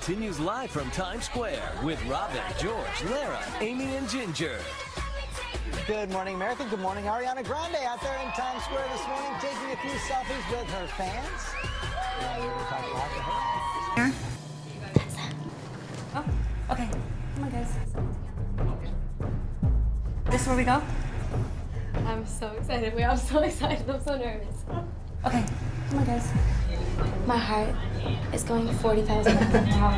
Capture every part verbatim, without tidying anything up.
continues live from Times Square with Robin, George, Lara, Amy, and Ginger. Good morning, America. Good morning, Ariana Grande out there in Times Square this morning, taking a few selfies with her fans. Yeah, we were talking about her. Here. Oh, okay. Come on, guys. This is where we go? I'm so excited. Wait, I'm so excited. I'm so nervous. Okay. Come on, guys. My heart is going forty thousand miles an hour.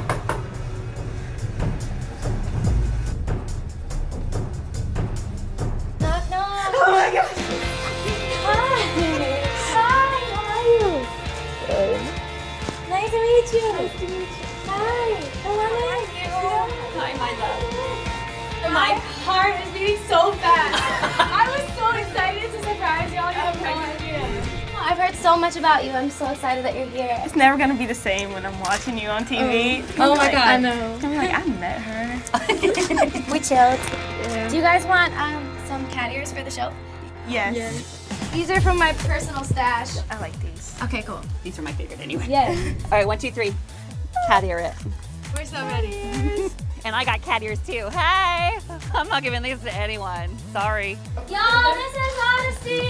Knock, knock. Oh my gosh. Hi. Hi, how are you? Good. Nice to meet you. Nice to meet you. Hi. How are you? Hi, my love. My heart is beating so fast. I was so excited to surprise y'all. You have no idea. I've heard so much about you. I'm so excited that you're here. It's never gonna be the same when I'm watching you on T V. Oh, oh my like, god. I know. I'm like, I met her. We chilled. Yeah. Do you guys want um, some cat ears for the show? Yes. yes. These are from my personal stash. I like these. Okay, cool. These are my favorite anyway. Yes. All right, one, two, three. Cat ear it. We're so ready. And I got cat ears too. Hey! I'm not giving these to anyone. Sorry. Y'all, this is Honesty.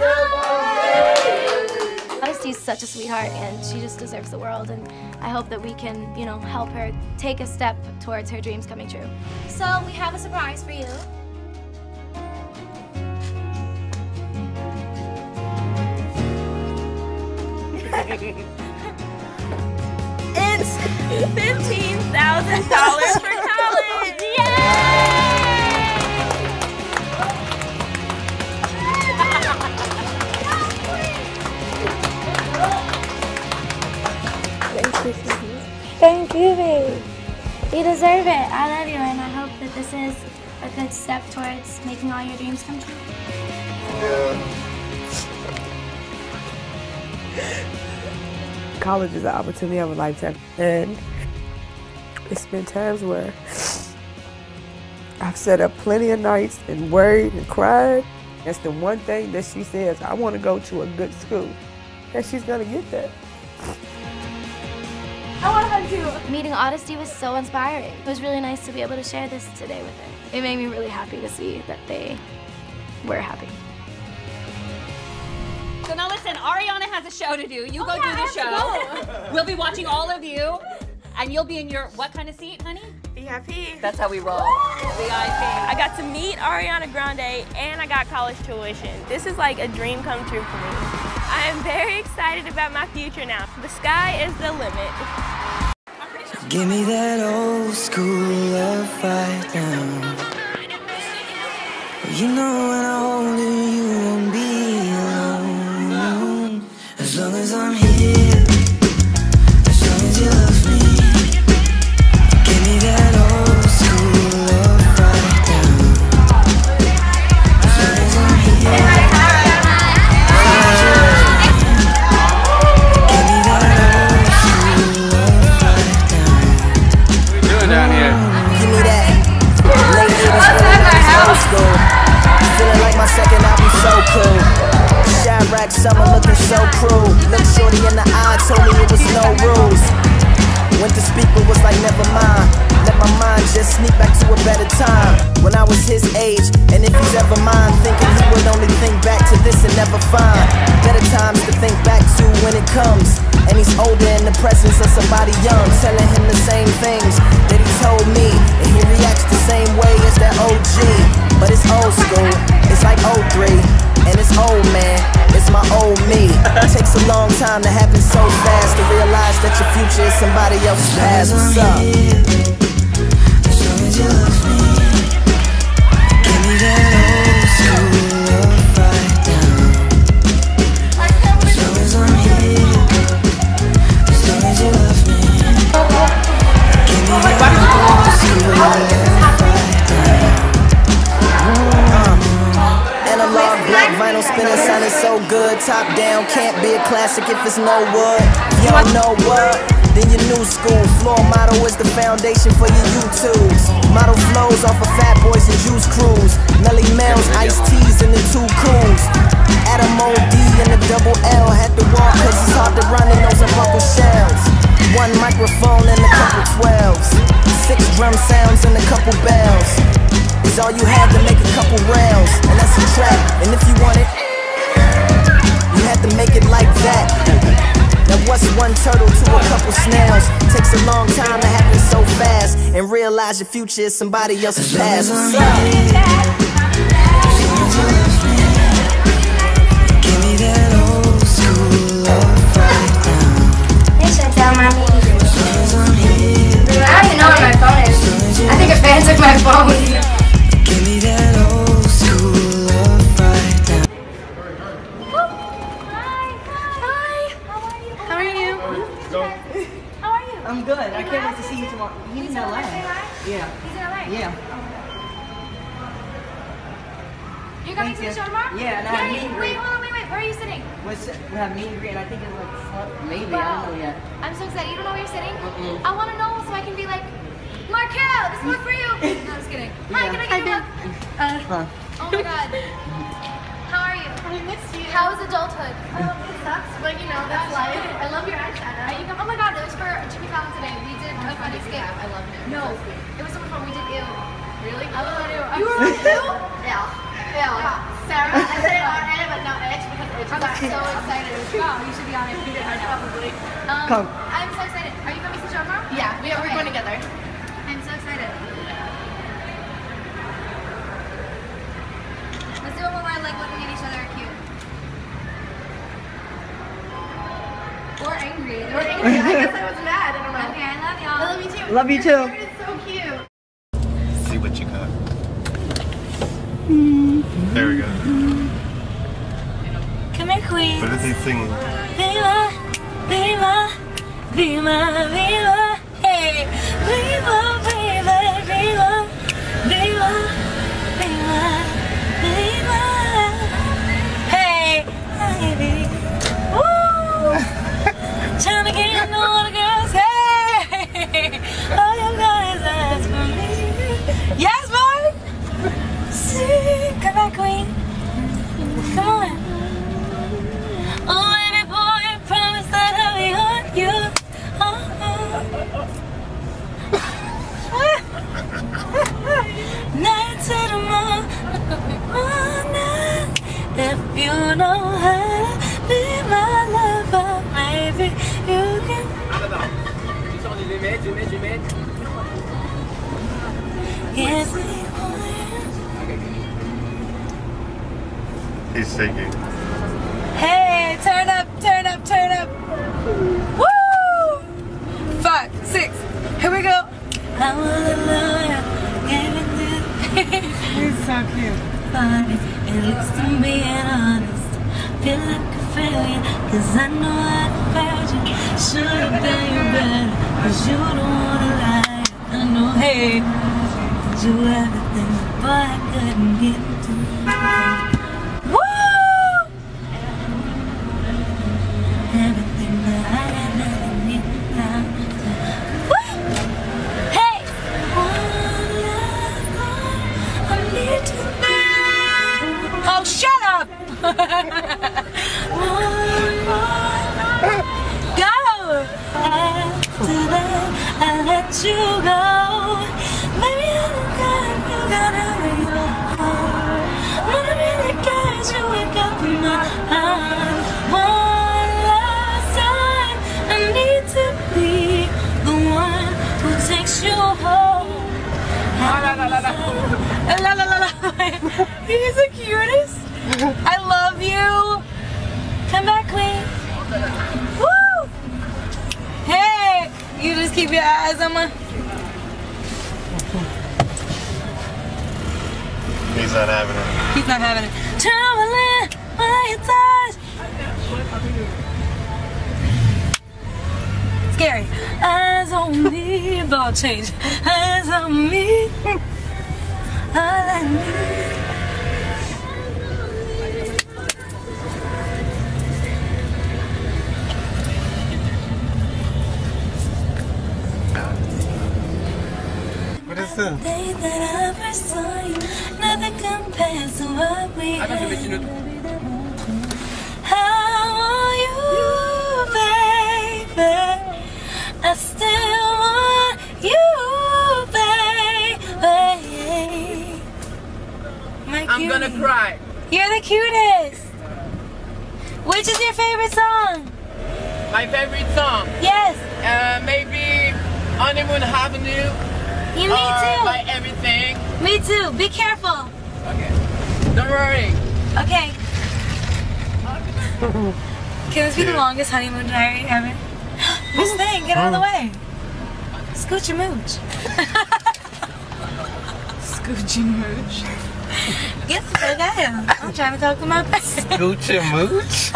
Hi. Honesty's such a sweetheart, and she just deserves the world. And I hope that we can, you know, help her take a step towards her dreams coming true. So we have a surprise for you. It's fifteen thousand dollars for college! Yay! Thank you, babe. You deserve it. I love you, and I hope that this is a good step towards making all your dreams come true. College is an opportunity of a lifetime, and it's been times where I've sat up plenty of nights and worried and cried. That's the one thing that she says, I want to go to a good school, and she's gonna get that. I want to hug you. Meeting Honesty was so inspiring. It was really nice to be able to share this today with her. It made me really happy to see that they were happy. So now listen, Ariana has a show to do. You oh, go yeah, do the show. We'll be watching all of you. And you'll be in your, what kind of seat, honey? V I P. That's how we roll. V I P. I got to meet Ariana Grande and I got college tuition. This is like a dream come true for me. I am very excited about my future now. The sky is the limit. Give me that old school love right now. You know when I hold you, you won't be alone. As long as I'm here, as long as you love me. Give me that old school love right now. As long as I'm here, as long as you love me. Give me that old school love right now. What are you doing down here? Give me that. Lately, this old school. Feeling like my second album so cool. Chirac summer looking so cruel. Look shorty in the eye, told me it was no rules. Went to speak but was like never mind. Let my mind just sneak back to a better time. When I was his age, and if he's ever mine, thinking he would only think back to this and never find better times to think back to when it comes. And he's older in the presence of somebody young, telling him the same things that he told me, and he reacts the same way as that O G. But it's old school, it's like oh three, and it's old man, it's my old me. It takes a long time to happen so fast, to realize that your future is somebody else's past. What's up? As long as you love me, give me that old school love right now. As long as I'm here, as long as you love me, give me that old school love right now. Analog black vinyl spinning, sounding so good. Top down, can't be a classic if it's no wood. You don't know what? Then your new school floor motto is the foundation for your YouTubes. Model flows off of Fat Boys and Juice Crews. Melly Mel's, Ice T's, and the two cools. Adam O D and the double L. Had to walk cause it's hard to run in those unbuckled shells. One microphone and a couple twelves. Six drum sounds and a couple bells. Is all you had to make a couple rails. And that's a track. And if you want it, you had to make it like that. Now what's one turtle to a couple snails? Takes a long time to happen so fast. And realize your future is somebody else's past. What's up? Give me that old school love right now. They should tell mommy. I don't even know where my phone is. I think a fan took my phone. Give me that old school love right now. How are you? How are you? I'm good. I can't wait to see you tomorrow. He's in L A. Yeah. He's in L A? Yeah. You're coming Thank to the you. show tomorrow? Yeah, and I have meet and Wait, greet. hold on, wait, wait. Where are you sitting? What's, we have meet and greet, and I think it's like, maybe, I Wow. don't know yet. I'm so excited. You don't know where you're sitting? Mm-mm. I want to know so I can be like, Markel, this is one for you. No, I'm just kidding. Hi, Yeah. can I get you a hug? Uh, Huh. oh my god. How are you? I miss you. How is adulthood? Um, it sucks, but you know, that's life. I love your eyeshadow. Are you come? Oh my god, it was for Jimmy Fallon today. We did a funny skit. I love it. No, it was super fun. We did Ew. Really? I love Ew. You were on Ew? Yeah. Yeah. Sarah, I said it on edit, but not edge because edge I got so excited. Wow, you should be on it. You did it probably. Um, Come. I'm so excited. Are you coming to the show tomorrow? Yeah, we are. We're going together. I'm so excited. Let's do it when we're like looking at each other cute. Or angry. Or angry. I guess I was mad. I don't know. Okay, I love y'all. I love you too. Love you too. It's so cute. See what you got. There we go. Come here, queen. What is he singing? Viva, viva, viva, viva, hey. Viva, viva, viva, viva, viva, viva, hey, baby. Woo! Trying to get all the girls, hey. All you guys ask for me. Yes, boy. See, come back, queen. Come on. Oh, baby boy, promise that I'll be on you. Oh, oh. Night to the morning, morning. If you know how to be my lover, maybe you can. Yes, we He's singing. Hey, turn up, turn up, turn up. Woo! Five, six, here we go. I wanna love you, give it this. He's so cute. Funny, it looks to be honest. Feel like a failure, cause I know I failed you. Should've done you better, cause you don't wanna lie. I know, hey, do everything, but I couldn't get to you. Everything that I had nothing need now. Woo! Hey! One last I need to. Oh, shut up! One more. Go! After that, I let you go. Maybe I don't care if you gotta be home. But I really care as you wake up in my heart. One last time, I need to be the one who takes you home. La la la la la. La la la la. He's the cutest. I love you. Come back, queen. Woo! Hey, you just keep your eyes on my. He's not having it. He's not having it. Traveling by your touch. Scary. Eyes on me, ball change. Eyes on me. All I need. What is this? Day that I first saw you, nothing compares to what we had. How are you, baby? I'm gonna cry. You're the cutest. Which is your favorite song? My favorite song? Yes. Uh, maybe Honeymoon Avenue. Yeah, me too. My everything. Me too. Be careful. Okay. Don't worry. Okay. Can this be the longest honeymoon diary ever? This thing, get out of the way. Scooch and mooch. Scooch and mooch. Get the fuck out of here. I'm trying to talk to my person. Scooch and mooch?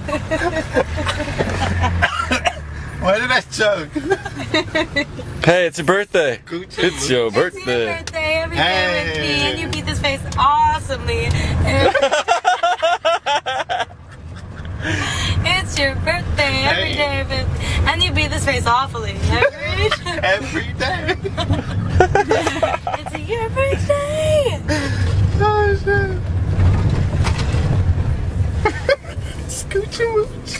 Why did I choke? Hey, it's your birthday. Scooch and It's your birthday. It's your birthday every day Hey. with me, and you beat this face awesomely. It's your birthday every Hey. day, with, and you beat this face awfully every day. Every day. It's your birthday. Oh, shit. Scooch and mooch.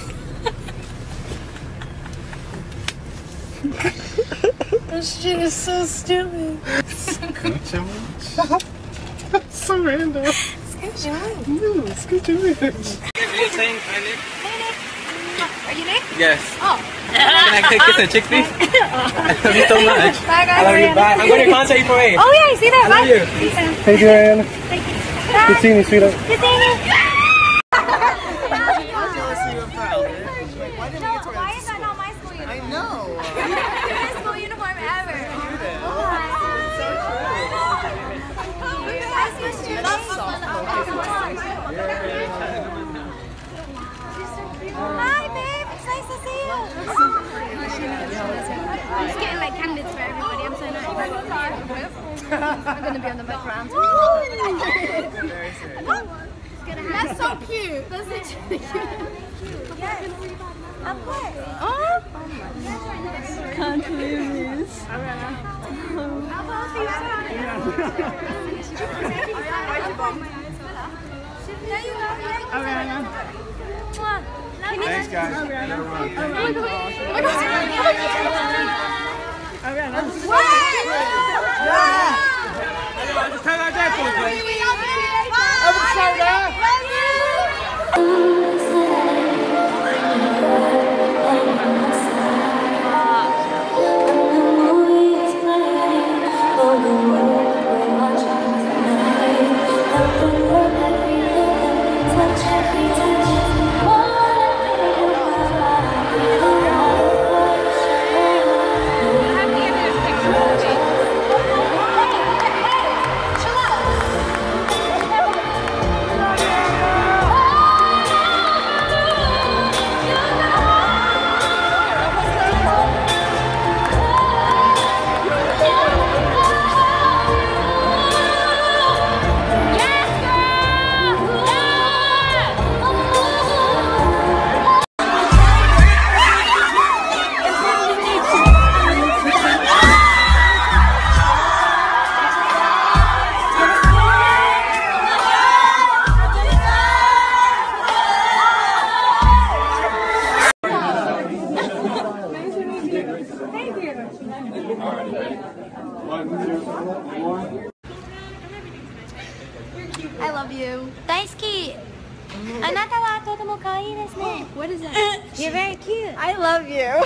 This shit is so stupid. Scooch and mooch. That's so random. Scooch and mooch. No, scooch and mooch. Are you saying hi, Nick? Hey, Nick. Are you Nick? Yes. Oh. Can I take kiss and chick, please? I love you so much. Bye, guys. I love you. Bye. I'm going to concert you for eight. Oh, yeah, I see that. I love Bye. you. See you soon. Hey, Ariana. Thank you. Good seeing you, sweetheart. Good seeing you. Why is that not my school uniform? I know. Best school uniform ever. Hi, babe. It's nice to see you. I'm just getting like candidates for everybody. I'm so nice. I'm gonna be on the background. That's so cute. That's literally cute. Yes. Of course. Oh. Can't believe this. Ariana. Thanks, guys. Ariana. Turn our deck on, please. I love you. Daisuki. Anata wa totomo kawaii desu ne. What is that? You're very cute. I love you.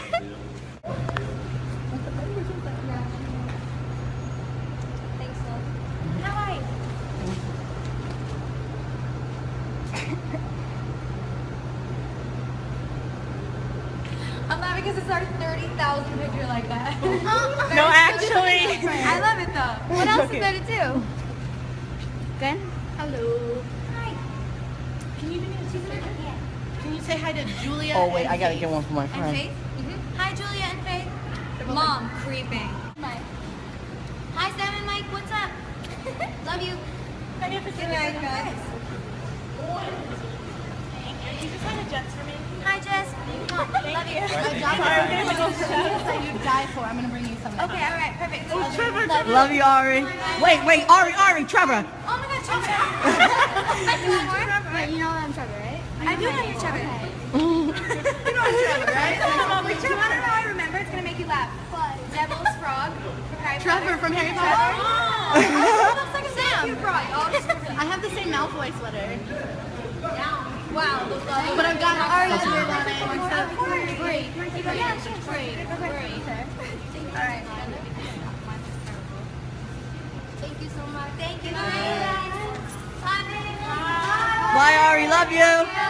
Thanks, love. Hi. I'm laughing because it's our thirty thousand picture like that. No, actually. I love it though. What else is there to do? Good? Hello. Hi. Can you do me a teaser? Yeah. Can you say hi to Julia? Oh, wait, and I gotta Faith? get one for my And friend. Faith? Mm-hmm. Hi, Julia and Faith. Mom, creeping. Mike. Hi, Sam and Mike. What's up? Love you. Good night, guys. You just had a Jets for me. Hi, Jess. Love you. Sorry, I'm I'm gonna go for that you die for. I'm gonna bring you something. Okay, all right, perfect. Oh, Trevor. Love you. Love you, Ari. Wait, wait, Ari, Ari, Trevor. Oh my God, Trevor. I do more. Right, you know I'm Trevor, right? I do know you're Trevor. You know I'm Trevor, right? Do you want to know how I remember? It's gonna make you laugh. What? Devil's frog. From Harry Trevor from Harry Potter. Oh, looks like a Sam. Frog. Oh, I have the same Draco Malfoy sweater. Wow. But I've got Ariana Grande on it. So great. Great. Great. Great. Alright. Thank you so much. Thank you. Bye. Bye. Bye, Ari. Love you.